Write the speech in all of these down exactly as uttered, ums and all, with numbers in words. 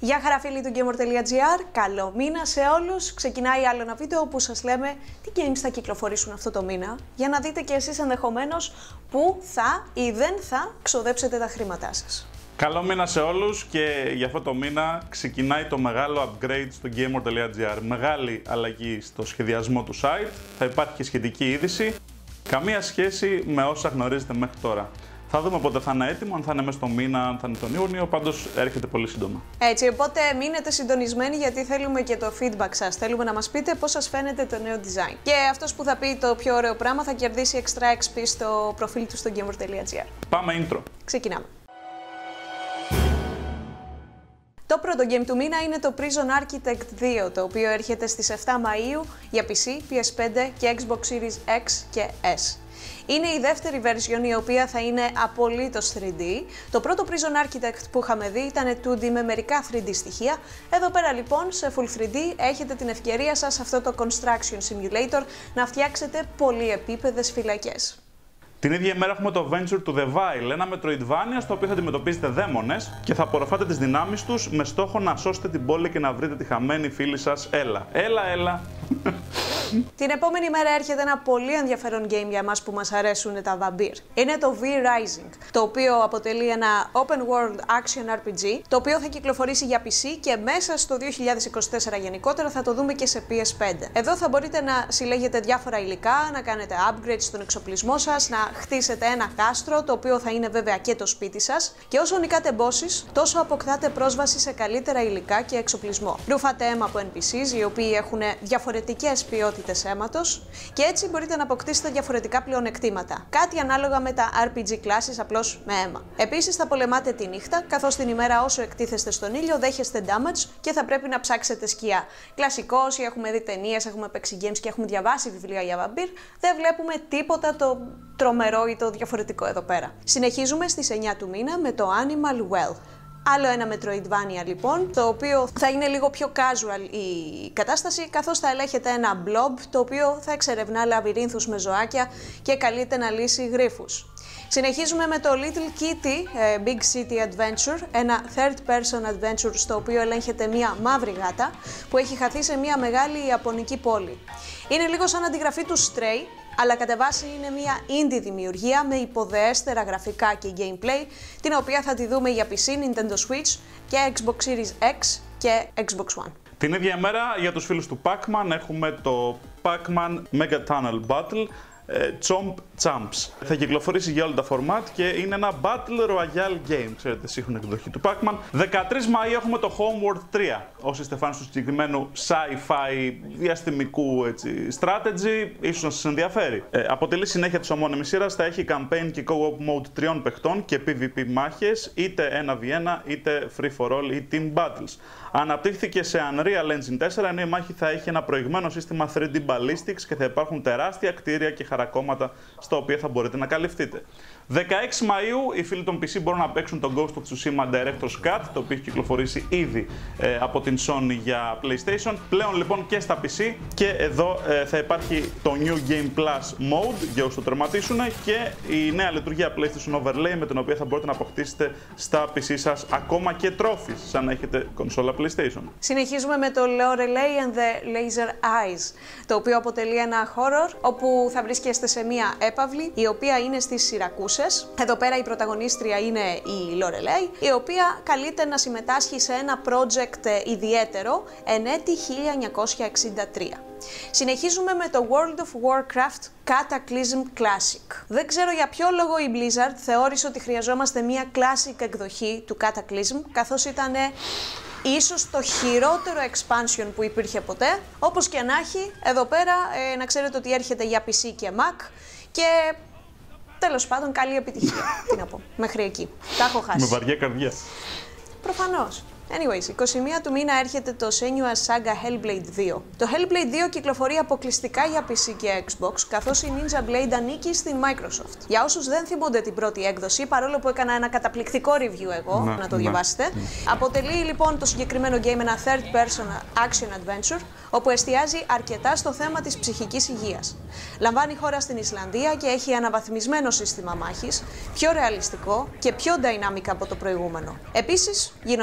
Γεια χαρά φίλοι του gamer.gr, καλό μήνα σε όλους. Ξεκινάει άλλο ένα βίντεο όπου σας λέμε τι games θα κυκλοφορήσουν αυτό το μήνα, για να δείτε και εσείς ενδεχομένως που θα ή δεν θα ξοδέψετε τα χρήματά σας. Καλό μήνα σε όλους και για αυτό το μήνα ξεκινάει το μεγάλο upgrade στο gamer.gr. Μεγάλη αλλαγή στο σχεδιασμό του site, θα υπάρχει και σχετική είδηση, καμία σχέση με όσα γνωρίζετε μέχρι τώρα. Θα δούμε πότε θα είναι έτοιμο, αν θα είναι μέσα στο μήνα, αν θα είναι τον Ιούνιο, πάντως έρχεται πολύ σύντομα. Έτσι, οπότε μείνετε συντονισμένοι γιατί θέλουμε και το feedback σας. Θέλουμε να μας πείτε πώς σας φαίνεται το νέο design. Και αυτός που θα πει το πιο ωραίο πράγμα θα κερδίσει εξτρά εξ πι στο προφίλ του στο gamer.gr. Πάμε intro. Ξεκινάμε. Το πρώτο game του μήνα είναι το Prison Architect δύο, το οποίο έρχεται στις εφτά Μαΐου για πι σι, πι ες φάιβ και Xbox Series X και S. Είναι η δεύτερη version η οποία θα είναι απολύτως θρι ντι. Το πρώτο Prison Architect που είχαμε δει ήταν τού ντι με μερικά θρι ντι στοιχεία. Εδώ πέρα λοιπόν σε Full θρι ντι έχετε την ευκαιρία σας αυτό το Construction Simulator να φτιάξετε πολυεπίπεδες φυλακές. Την ίδια ημέρα έχουμε το Venture to the Vile, ένα Metroidvania στο οποίο θα αντιμετωπίζετε δαίμονες και θα απορροφάτε τις δυνάμεις τους με στόχο να σώσετε την πόλη και να βρείτε τη χαμένη φίλη σας Έλα. Έλα, έλα. Την επόμενη μέρα έρχεται ένα πολύ ενδιαφέρον game για εμάς που μας αρέσουν τα βαμπύρ. Είναι το V-Rising, το οποίο αποτελεί ένα open world action αρ πι τζι, το οποίο θα κυκλοφορήσει για πι σι και μέσα στο δύο χιλιάδες είκοσι τέσσερα γενικότερα θα το δούμε και σε πι ες φάιβ. Εδώ θα μπορείτε να συλλέγετε διάφορα υλικά, να κάνετε upgrades στον εξοπλισμό σας, να χτίσετε ένα κάστρο, το οποίο θα είναι βέβαια και το σπίτι σας, και όσο νικάτε bosses, τόσο αποκτάτε πρόσβαση σε καλύτερα υλικά και εξοπλισμό. Ρούφατε αίμα από εν πι σις, οι οποίοι έχουν διαφορετικές ποιότητες αίματος, και έτσι μπορείτε να αποκτήσετε διαφορετικά πλεονεκτήματα. Κάτι ανάλογα με τα αρ πι τζι classes, απλώς με αίμα. Επίσης, θα πολεμάτε τη νύχτα, καθώς την ημέρα όσο εκτίθεστε στον ήλιο δέχεστε damage και θα πρέπει να ψάξετε σκιά. Κλασικό, όσοι έχουμε δει ταινίες, έχουμε παίξει games και έχουμε διαβάσει βιβλία για βαμπύρ, δεν βλέπουμε τίποτα το τρομερό ή το διαφορετικό εδώ πέρα. Συνεχίζουμε στις εννιά του μήνα με το Animal Well. Άλλο ένα Metroidvania λοιπόν, το οποίο θα είναι λίγο πιο casual η κατάσταση, καθώς θα ελέγχετε ένα blob το οποίο θα εξερευνά λαβυρίνθους με ζωάκια και καλείται να λύσει γρίφους. Συνεχίζουμε με το Little Kitty Big City Adventure, ένα third person adventure στο οποίο ελέγχετε μία μαύρη γάτα που έχει χαθεί σε μία μεγάλη ιαπωνική πόλη. Είναι λίγο σαν αντιγραφή του Stray, αλλά κατ' βάση είναι μια indie δημιουργία με υποδεέστερα γραφικά και gameplay, την οποία θα τη δούμε για πι σι, Nintendo Switch και Xbox Series X και Xbox One. Την ίδια ημέρα για τους φίλους του Pac-Man έχουμε το Pac-Man Mega Tunnel Battle Chomp Champs. Θα κυκλοφορήσει για όλα τα format και είναι ένα Battle Royale game, ξέρετε, σύγχρονη εκδοχή του Pac-Man. δεκατρείς Μαΐου έχουμε το Homeworld τρία. Όσοι είστε φans του συγκεκριμένου sci-fi διαστημικού έτσι, strategy, ίσως να σας ενδιαφέρει. Ε, αποτελεί συνέχεια της ομώνυμης σειράς, θα έχει campaign και co-op mode τριών παιχτών και πι βι πι μάχες, είτε ένα βι ένα, είτε free for all ή team battles. Αναπτύχθηκε σε Unreal Engine τέσσερα, ενώ η μάχη θα έχει ένα προηγμένο σύστημα θρι ντι ballistics και θα υπάρχουν τεράστια κτίρια και χαρακόμματα στα οποία θα μπορείτε να καλυφθείτε. δεκαέξι Μαΐου οι φίλοι των πι σι μπορούν να παίξουν το Ghost of Tsushima Director's Cut, το οποίο έχει κυκλοφορήσει ήδη ε, από την Sony για PlayStation. Πλέον λοιπόν και στα πι σι, και εδώ ε, θα υπάρχει το New Game Plus Mode για όσους το τερματίσουν και η νέα λειτουργία PlayStation Overlay με την οποία θα μπορείτε να αποκτήσετε στα πι σι σας ακόμα και trophies, σαν να έχετε κονσόλα PlayStation. Συνεχίζουμε με το Lorelei and the Laser Eyes, το οποίο αποτελεί ένα horror όπου θα βρίσκεστε σε μία έπαυλη η οποία είναι στις Σιρακούσες. Εδώ πέρα η πρωταγωνίστρια είναι η Lorelei, η οποία καλείται να συμμετάσχει σε ένα project ιδιαίτερο εν έτη χίλια εννιακόσια εξήντα τρία. Συνεχίζουμε με το World of Warcraft Cataclysm Classic. Δεν ξέρω για ποιο λόγο η Blizzard θεώρησε ότι χρειαζόμαστε μία classic εκδοχή του Cataclysm, καθώς ήταν ίσως το χειρότερο expansion που υπήρχε ποτέ. Όπως και να έχει, εδώ πέρα ε, να ξέρετε ότι έρχεται για πι σι και Mac και τέλος πάντων καλή επιτυχία. Τι να πω, μέχρι εκεί. Τα έχω χάσει. Με βαριά καρδιά. Προφανώς. Anyways, εικοστή πρώτη του μήνα έρχεται το Senua's Saga Hellblade δύο. Το Hellblade δύο κυκλοφορεί αποκλειστικά για πι σι και Xbox, καθώς η Ninja Blade ανήκει στην Microsoft. Για όσους δεν θυμούνται την πρώτη έκδοση, παρόλο που έκανα ένα καταπληκτικό review εγώ, να, να το ναι, διαβάσετε, ναι. αποτελεί λοιπόν το συγκεκριμένο game ένα third person action adventure, όπου εστιάζει αρκετά στο θέμα της ψυχικής υγείας. Λαμβάνει χώρα στην Ισλανδία και έχει αναβαθμισμένο σύστημα μάχης, πιο ρεαλιστικό και πιο dynamic από το προηγούμενο. Επίσης, γίνονται και αναφορές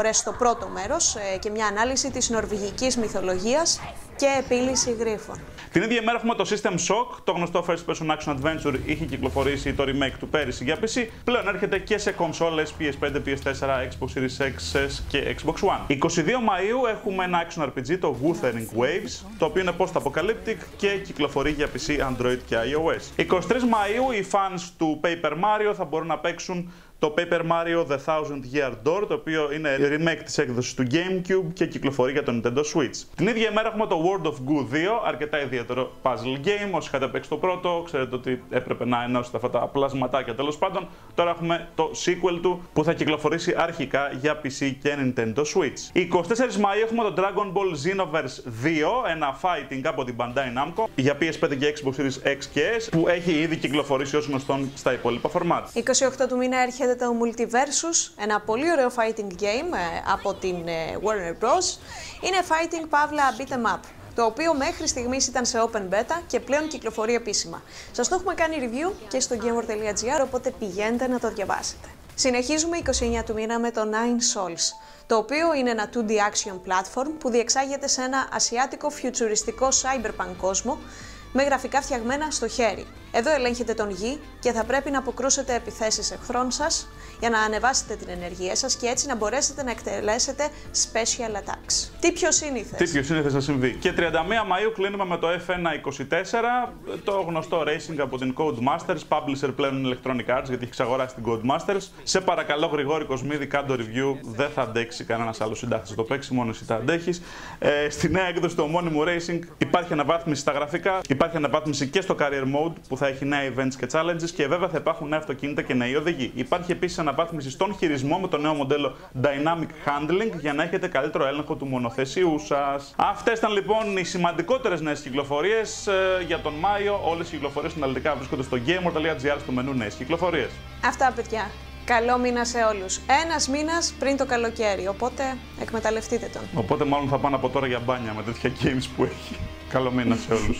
αναφορές στο πρώτο μέρος και μια ανάλυση της νορβηγικής μυθολογίας και επίλυση γρίφων. Την ίδια ημέρα έχουμε το System Shock, το γνωστό First Person Action Adventure, είχε κυκλοφορήσει το remake του πέρυσι για πι σι, πλέον έρχεται και σε κονσόλες πι ες φάιβ, πι ες φορ, Xbox Series X και Xbox One. εικοστή δεύτερη Μαΐου έχουμε ένα action αρ πι τζι, το Wuthering Waves, το οποίο είναι post-apocalyptic και κυκλοφορεί για πι σι, Android και iOS. εικοστή τρίτη Μαΐου οι fans του Paper Mario θα μπορούν να παίξουν το Paper Mario The Thousand Year Door, το οποίο είναι remake της έκδοσης του GameCube και κυκλοφορεί για το Nintendo Switch. Την ίδια ημέρα έχουμε το World of Goo δύο, αρκετά ιδιαίτερο puzzle game. Όσοι είχατε παίξει το πρώτο, ξέρετε ότι έπρεπε να ενώσετε αυτά τα πλασματάκια τέλος πάντων. Τώρα έχουμε το sequel του που θα κυκλοφορήσει αρχικά για πι σι και Nintendo Switch. εικοστή τέταρτη Μαΐου έχουμε το Dragon Ball Xenoverse δύο, ένα fighting από την Bandai Namco για πι ες φάιβ και Xbox Series X και S, που έχει ήδη κυκλοφορήσει ως γνωστόν στα υπόλοιπα format. εικοστή όγδοη του μήνα έρχεται το Multiversus, ένα πολύ ωραίο fighting game από την Warner Bros. Είναι fighting παύλα beat 'em up, το οποίο μέχρι στιγμής ήταν σε open beta και πλέον κυκλοφορεί επίσημα. Σας το έχουμε κάνει review και στο gamer τελεία gr, οπότε πηγαίνετε να το διαβάσετε. Συνεχίζουμε εικοστή ενάτη του μήνα με το Nine Sols, το οποίο είναι ένα two D action platform που διεξάγεται σε ένα ασιάτικο φιουτσουριστικό cyberpunk κόσμο με γραφικά φτιαγμένα στο χέρι. Εδώ ελέγχετε τον γη και θα πρέπει να αποκρούσετε επιθέσεις εχθρών σας για να ανεβάσετε την ενεργεία σας και έτσι να μπορέσετε να εκτελέσετε special attacks. Τι πιο σύνηθες. Τι πιο σύνηθες θα συμβεί. Και τριάντα μία Μαΐου κλείνουμε με το εφ ένα είκοσι τέσσερα, το γνωστό racing από την Codemasters, publisher πλέον Electronic Arts, γιατί έχει εξαγοράσει την Codemasters. Σε παρακαλώ, Γρηγόρη Κοσμίδη, κάντο review, δεν θα αντέξει κανένας άλλος συντάκτης να το παίξει, μόνο εσύ τα αντέχεις. Ε, στη νέα έκδοση του ομώνυμου racing υπάρχει αναβάθμιση στα γραφικά, υπάρχει αναβάθμιση και στο career mode που θα έχει νέα events και challenges και βέβαια θα υπάρχουν νέα αυτοκίνητα και νέοι οδηγοί. Υπάρχει επίσης αναβάθμιση στον χειρισμό με το νέο μοντέλο Dynamic Handling για να έχετε καλύτερο έλεγχο του μονοθεσιού σας. Αυτές ήταν λοιπόν οι σημαντικότερες νέες κυκλοφορίες ε, για τον Μάιο. Όλες οι κυκλοφορίες αναλυτικά βρίσκονται στο gamer τελεία gr στο μενού νέες κυκλοφορίες. Αυτά, παιδιά. Καλό μήνα σε όλους. Ένας μήνας πριν το καλοκαίρι, οπότε εκμεταλλευτείτε τον. Οπότε μάλλον θα πάνε από τώρα για μπάνια με τέτοια games που έχει. Καλό μήνα σε όλους.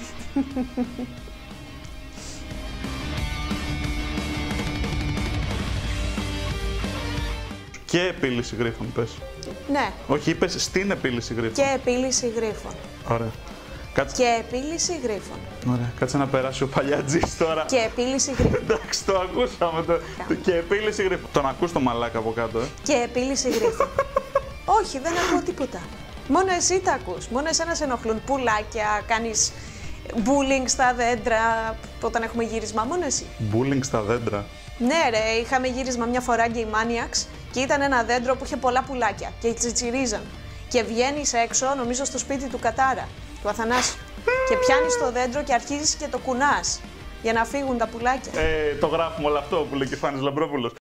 Και επίλυση γρίφων, πες. Ναι. Όχι, είπες στην επίλυση γρίφων. Και επίλυση γρίφων. Ωραία. Κάτσε... Και επίλυση γρίφων. Ωραία. Κάτσε να περάσει ο παλιατζής τώρα. Και επίλυση γρίφων. Εντάξει, το ακούσαμε. Το... το... Και επίλυση γρίφων. Τον ακούς το μαλάκα από κάτω, ε. Και επίλυση γρίφων. Όχι, δεν ακούω τίποτα. Μόνο εσύ τα ακούς. Μόνο εσένα σε ενοχλούν πουλάκια, κάνεις bullying στα δέντρα όταν έχουμε γύρισμα. Μόνο εσύ. Bullying στα δέντρα. Ναι, ρε, είχαμε γύρισμα μια φορά Game Maniacs και ήταν ένα δέντρο που είχε πολλά πουλάκια και τσιτσιρίζαν. Και βγαίνεις έξω, νομίζω στο σπίτι του Κατάρα, του Αθανάσιου. Και πιάνεις το δέντρο και αρχίζεις και το κουνάς για να φύγουν τα πουλάκια. Ε, το γράφουμε όλο αυτό που λέει και Φάνης Λαμπρόπουλος.